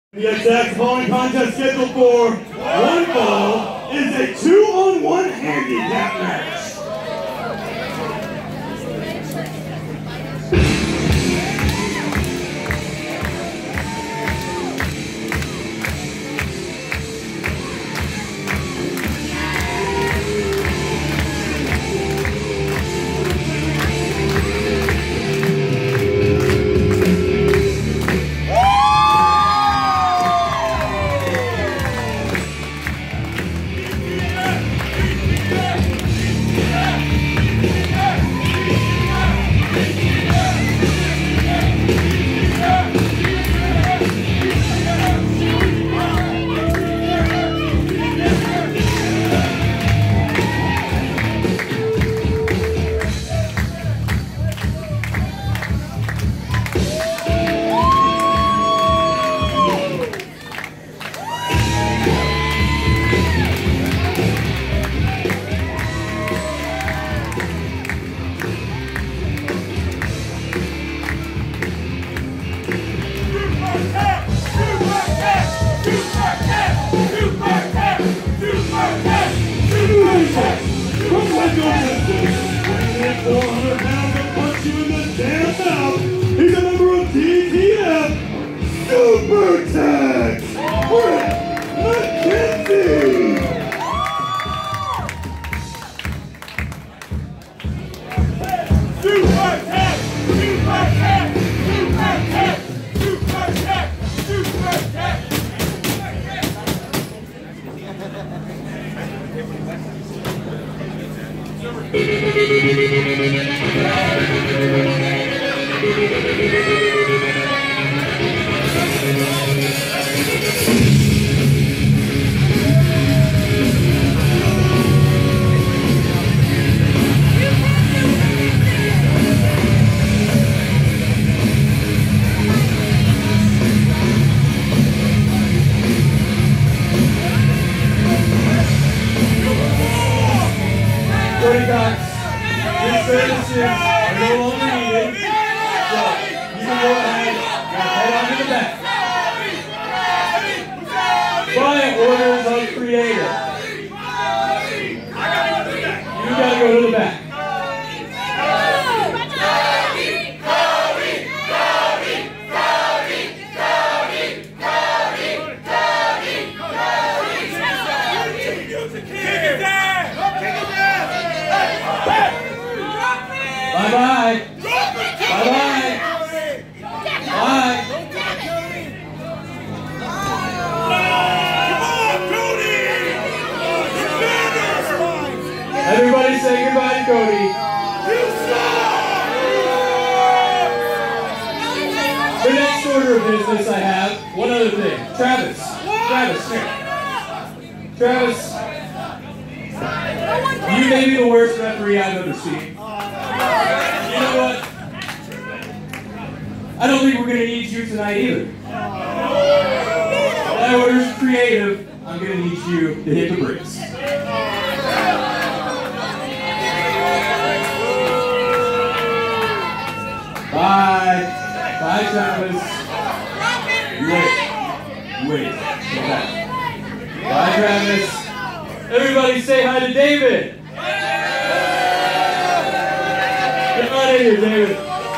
The exact following contest scheduled for one fall is a 2-on-1 handicap match. He's a member of DTF, SuperTech, Brett McKenzie. SuperTech, SuperTech, SuperTech, SuperTech, SuperTech. Cody Cox, his services are no longer needed, so you can go ahead and head on to the back. By orders of Creative. You gotta go to the back. Bye-bye. Bye-bye. Bye. Everybody say goodbye to Cody. The next order of business I have, one other thing. Travis, here. Travis, you may be the worst referee I've ever seen. You know what? I don't think we're going to need you tonight either. By orders of Creative, I'm going to need you to hit the bricks. Bye. Bye, Travis. Wait. Okay. Bye, Travis. Everybody say hi to David. Get out of here, David.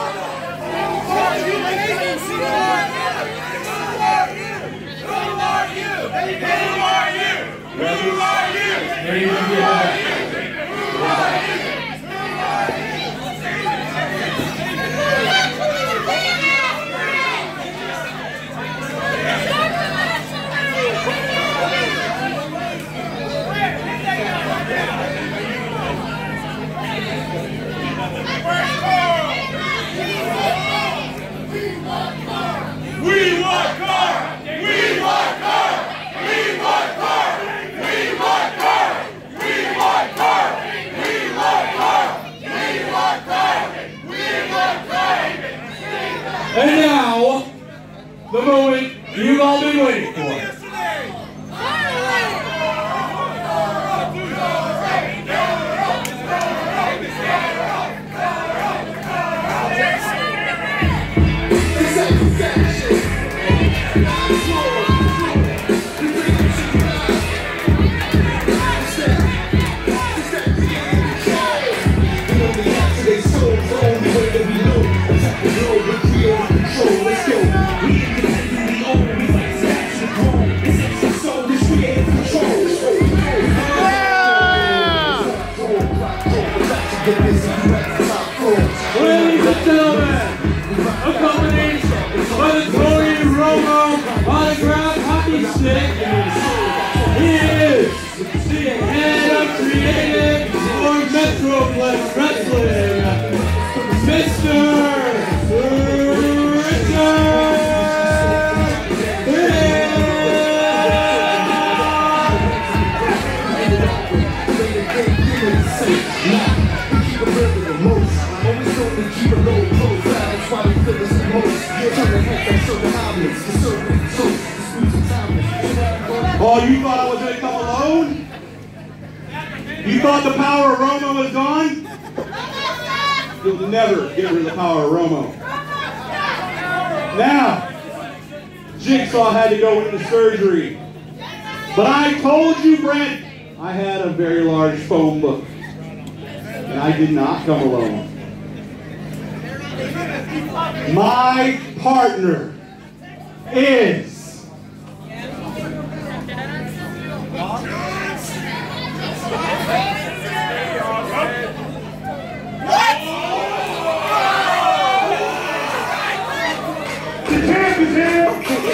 And now, the moment you've all been waiting for. It's Ladies and gentlemen, accompanied by the Tony Romo autograph hockey stick, he is the head of creative for Metroplex Wrestling, Mr. Oh, you thought I was going to come alone? You thought the power of Romo was gone? You'll never get rid of the power of Romo. Now, Jigsaw had to go into surgery. But I told you, Brent, I had a very large phone book. And I did not come alone. My partner is the champ is here.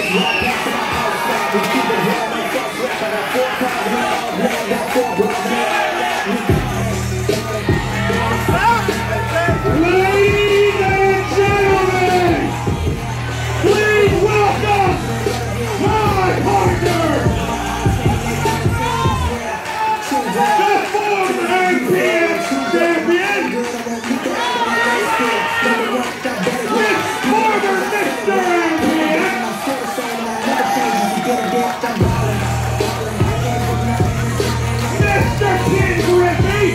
Ladies and gentlemen, please welcome my partner, the former NPX champion, former Mr. NPX, Mr. Ken Griffey.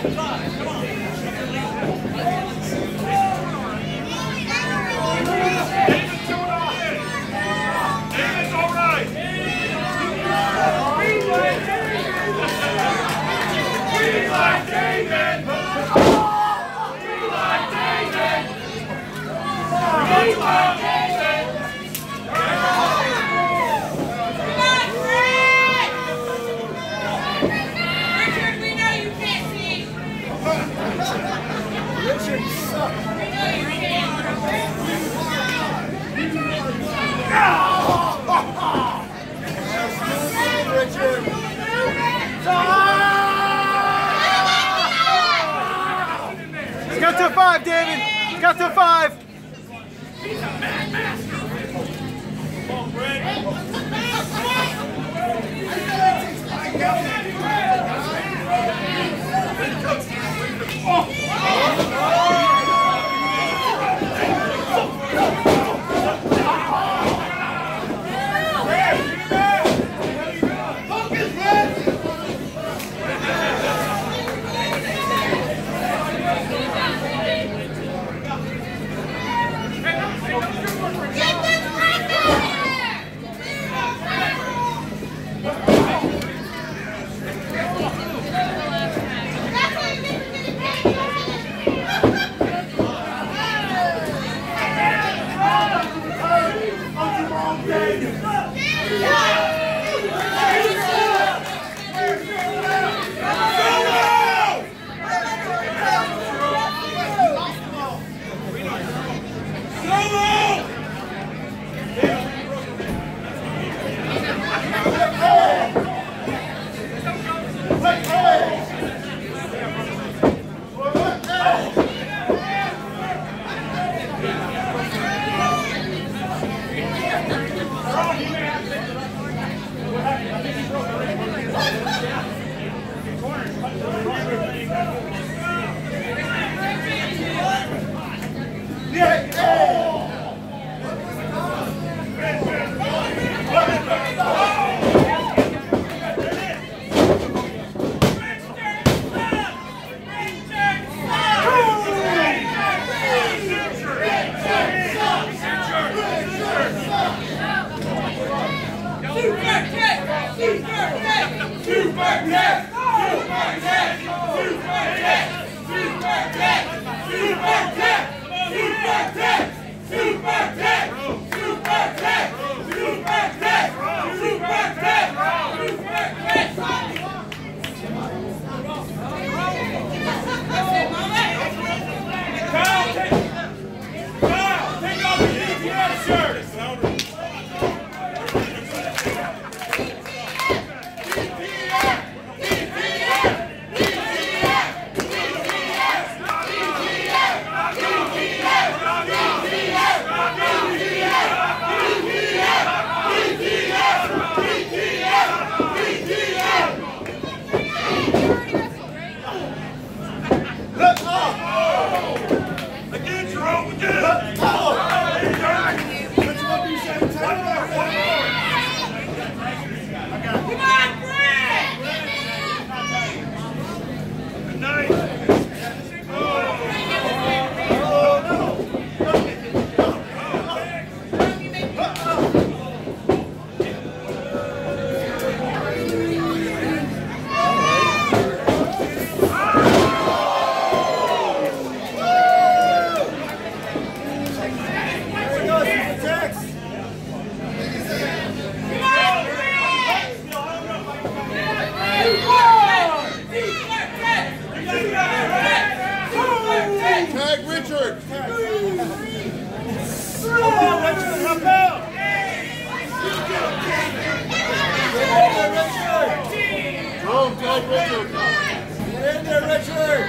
Got to 5, David. Got to 5. He's a mad master. Come on, Brad. Get in there, Richard!